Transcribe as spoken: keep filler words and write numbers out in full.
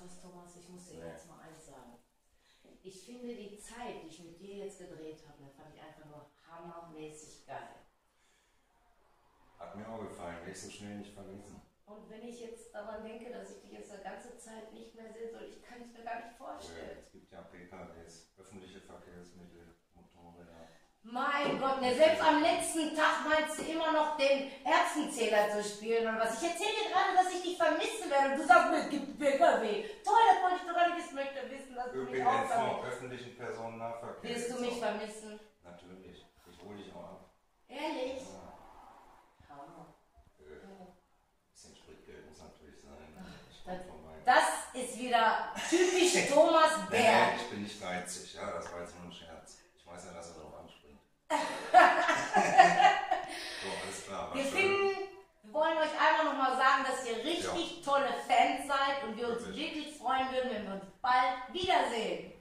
was, Thomas, ich muss dir Nee. jetzt mal eins sagen. Ich finde die Zeit, die ich mit dir jetzt gedreht habe, da fand ich einfach nur hammermäßig geil. Hat mir auch gefallen, werde ich so schnell nicht vergessen. Und wenn ich jetzt daran denke, dass ich dich jetzt eine ganze Zeit nicht mehr sehen soll, ich kann es mir gar nicht Ja, vorstellen. es gibt ja P K Ws, öffentliche Verkehrsmittel, Motorräder. Mein Gott, ne, selbst am letzten Tag meinst du immer noch den Erbsenzähler zu spielen und was. Ich erzähle dir gerade, dass ich dich vermissen werde und du sagst mir, es gibt P K W. Toll, das wollte ich doch gar nicht wissen, möchte wissen, dass du mich auch ÖPNV, vermisst. öffentlichen Personennahverkehr. Wirst du mich vermissen? Natürlich, ich hole dich auch ab. Ehrlich? Ja. Hammer. Äh, bisschen Spritgeld muss natürlich sein. Ich Das, komm vorbei. das ist wieder typisch Thomas Nee, Bär. ich bin nicht geizig, ja, das war jetzt nur ein Scherz. Ich weiß ja, dass er darauf anspringt. So, alles klar. Wir war schön. finden, wir wollen euch einfach nochmal sagen, dass ihr richtig tolle Fans seid und wir uns Wirklich. wirklich freuen würden, wenn wir uns bald wiedersehen.